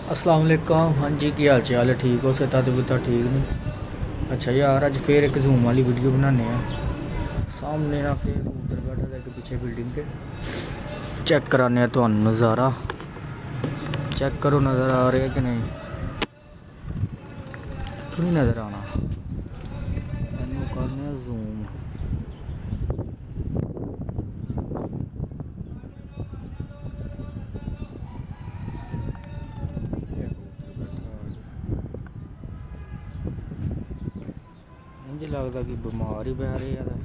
अस्सलाम वालेकुम। हाँ जी, की हाल चाल है? ठीक हो? सेहत तबीयत ठीक नहीं? अच्छा यार, अज फिर एक जूम वाली वीडियो बनाने सामने ना, फिर उधर बैठा था पीछे बिल्डिंग के। चेक कराने तो नज़ारा चेक करो, नज़र आ रहा है कि नहीं? तो नहीं नज़र आना। इनू करने जूम। इंज लगता कि बीमार ही पै रहे हैं।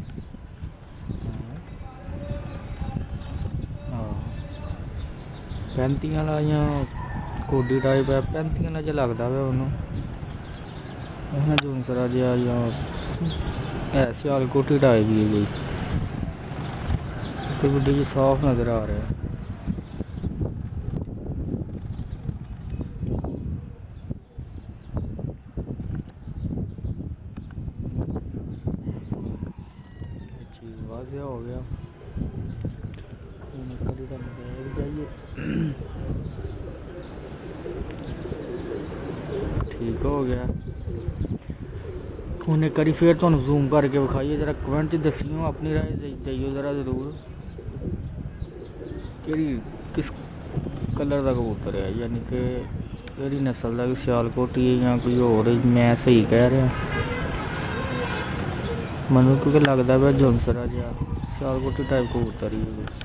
पैंती वाला या कोडी टाइप है, पैंती वाला च लगता है उन्होंने जुनसरा जहा या है सियालकोटी टाइप ही है कोई बड़ी जी साफ नज़र आ रहा है। चीज़ वाज़ह हो गया। जाइए ठीक हो गया। हूँ एक बारी फिर तुहानू जूम करके विखाइए, जरा कमेंट दसियो, अपनी राय दियो जरा जरूर कि किस कलर का कबूतर है, यानी कि केड़ी नस्ल का, सियालकोटी या कोई होर। मैं सही कह रहा मैं क्योंकि लगता पाया जुनसरा जहा सियालकोटी टाइप कबूतर ही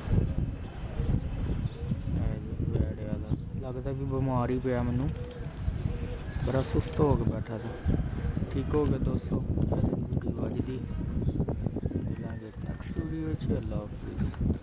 लगता भी बीमार ही पाया मैनू, बड़ा सुस्त हो के बैठा था। ठीक हो गया दोस्तों, ऐसी वीडियो अज दी मिलांगे नैक्सट वीडियो। अल्लाह हाफिज़।